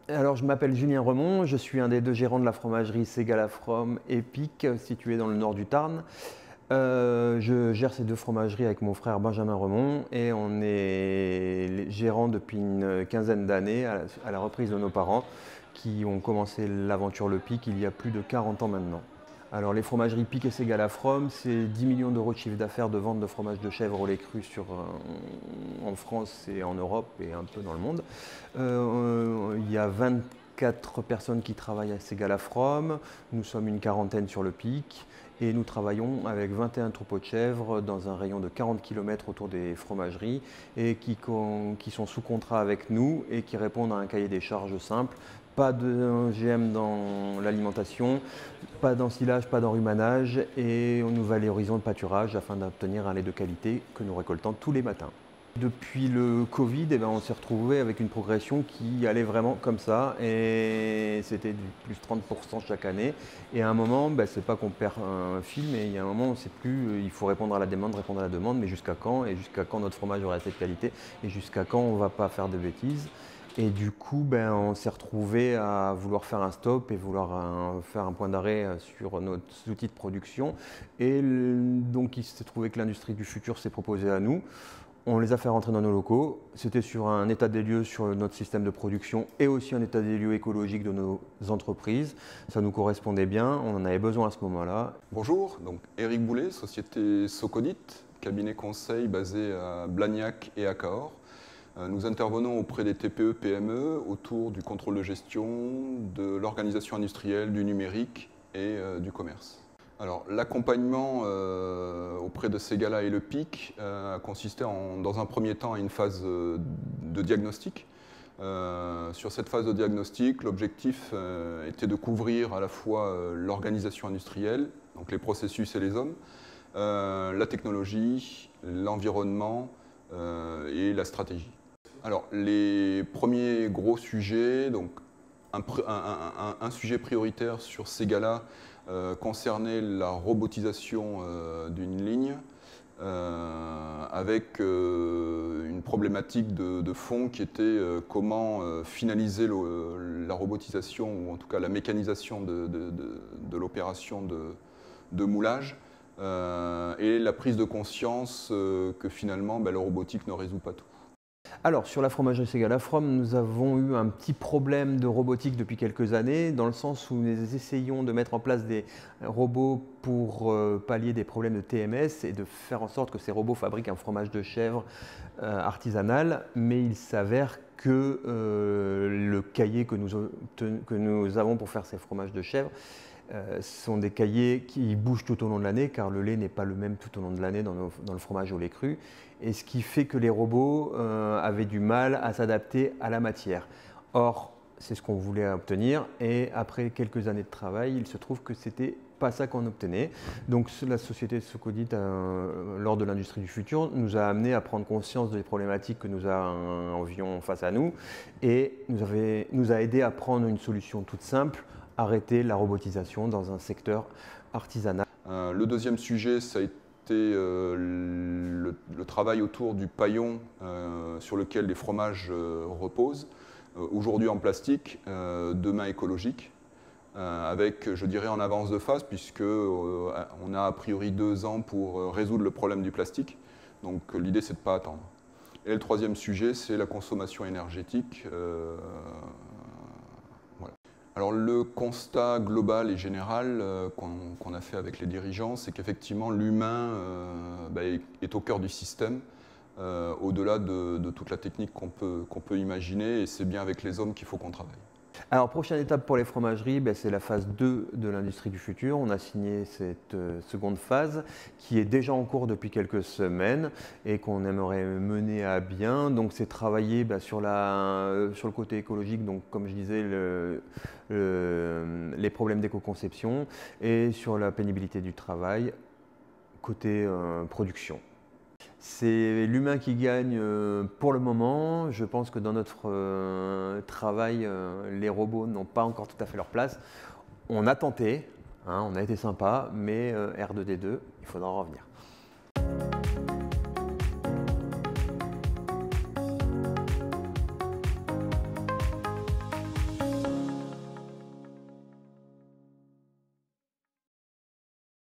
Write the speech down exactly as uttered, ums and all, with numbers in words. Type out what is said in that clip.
Alors, je m'appelle Julien Remond, je suis un des deux gérants de la fromagerie Segalafrom Epic, située dans le nord du Tarn. Euh, je gère ces deux fromageries avec mon frère Benjamin Remond et on est gérant depuis une quinzaine d'années à, à la reprise de nos parents qui ont commencé l'aventure Le Pic il y a plus de quarante ans maintenant. Alors les fromageries Pic et Segalafrom, c'est dix millions d'euros de chiffre d'affaires de vente de fromage de chèvre au lait cru sur, euh, en France et en Europe et un peu dans le monde. Euh, il y a vingt-quatre personnes qui travaillent à Segalafrom, nous sommes une quarantaine sur Le Pic et nous travaillons avec vingt et un troupeaux de chèvres dans un rayon de quarante kilomètres autour des fromageries et qui, qui sont sous contrat avec nous et qui répondent à un cahier des charges simple. Pas de O G M dans l'alimentation, pas d'ensilage, pas d'enrumanage et nous valorisons le pâturage afin d'obtenir un lait de qualité que nous récoltons tous les matins. Depuis le Covid, eh ben, on s'est retrouvé avec une progression qui allait vraiment comme ça et c'était du plus trente pour cent chaque année. Et à un moment, ben, c'est pas qu'on perd un fil, mais il y a un moment, on ne sait plus, il faut répondre à la demande, répondre à la demande, mais jusqu'à quand et jusqu'à quand notre fromage aura cette qualité et jusqu'à quand on ne va pas faire de bêtises. Et du coup, ben, on s'est retrouvé à vouloir faire un stop et vouloir un, faire un point d'arrêt sur notre outil de production. Et donc, il s'est trouvé que l'industrie du futur s'est proposée à nous. On les a fait rentrer dans nos locaux. C'était sur un état des lieux sur notre système de production et aussi un état des lieux écologique de nos entreprises. Ça nous correspondait bien, on en avait besoin à ce moment-là. Bonjour, donc Éric Boulet, société Soconit, cabinet conseil basé à Blagnac et à Cahors. Nous intervenons auprès des T P E P M E autour du contrôle de gestion, de l'organisation industrielle, du numérique et euh, du commerce. Alors, l'accompagnement euh, auprès de Segala et Le Pic euh, a consisté en, dans un premier temps à une phase euh, de diagnostic. Euh, sur cette phase de diagnostic, l'objectif euh, était de couvrir à la fois euh, l'organisation industrielle, donc les processus et les hommes, euh, la technologie, l'environnement euh, et la stratégie. Alors, les premiers gros sujets, donc un, un, un, un sujet prioritaire sur Segala euh, concernait la robotisation euh, d'une ligne euh, avec euh, une problématique de, de fond qui était euh, comment euh, finaliser le, la robotisation ou en tout cas la mécanisation de, de, de, de l'opération de, de moulage euh, et la prise de conscience euh, que finalement ben, la robotique ne résout pas tout. Alors, sur la fromagerie Segalafrom, nous avons eu un petit problème de robotique depuis quelques années, dans le sens où nous essayons de mettre en place des robots pour euh, pallier des problèmes de T M S et de faire en sorte que ces robots fabriquent un fromage de chèvre euh, artisanal, mais il s'avère que euh, le cahier que nous, que nous avons pour faire ces fromages de chèvre Euh, ce sont des cahiers qui bougent tout au long de l'année, car le lait n'est pas le même tout au long de l'année dans, dans le fromage au lait cru, et ce qui fait que les robots euh, avaient du mal à s'adapter à la matière. Or, c'est ce qu'on voulait obtenir, et après quelques années de travail, il se trouve que c'était pas ça qu'on obtenait. Donc la société Soconit, euh, lors de l'industrie du futur, nous a amené à prendre conscience des problématiques que nous avions face à nous, et nous, avait, nous a aidé à prendre une solution toute simple: arrêter la robotisation dans un secteur artisanal. Euh, le deuxième sujet, ça a été euh, le, le travail autour du paillon euh, sur lequel les fromages euh, reposent, euh, aujourd'hui en plastique, euh, demain écologique, euh, avec, je dirais, en avance de phase, puisque euh, on a a priori deux ans pour résoudre le problème du plastique. Donc l'idée, c'est de ne pas attendre. Et le troisième sujet, c'est la consommation énergétique. Euh, Alors le constat global et général euh, qu'on qu'on a fait avec les dirigeants, c'est qu'effectivement l'humain euh, bah, est, est au cœur du système, euh, au-delà de, de toute la technique qu'on peut, qu'on peut imaginer, et c'est bien avec les hommes qu'il faut qu'on travaille. Alors, prochaine étape pour les fromageries, ben, c'est la phase deux de l'industrie du futur. On a signé cette euh, seconde phase qui est déjà en cours depuis quelques semaines et qu'on aimerait mener à bien. Donc, c'est travailler ben, sur, la, euh, sur le côté écologique, donc comme je disais, le, le, les problèmes d'éco-conception, et sur la pénibilité du travail côté euh, production. C'est l'humain qui gagne euh, pour le moment. Je pense que dans notre euh, travail, euh, les robots n'ont pas encore tout à fait leur place. On a tenté, hein, on a été sympa, mais euh, R deux D deux, il faudra en revenir.